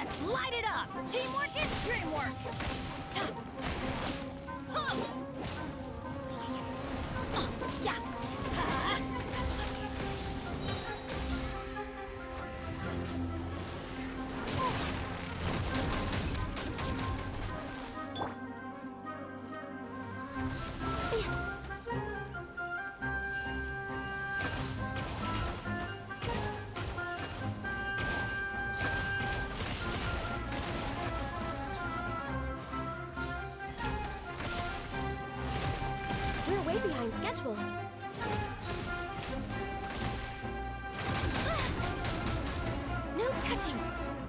Let's light it up! Teamwork is dreamwork! Yeah! We're way behind schedule. No touching.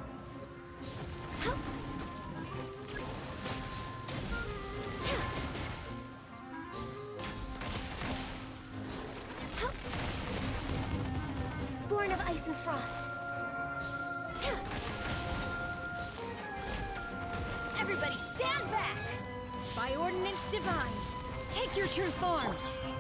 Born of ice and frost. Everybody stand back! By ordinance divine, take your true form!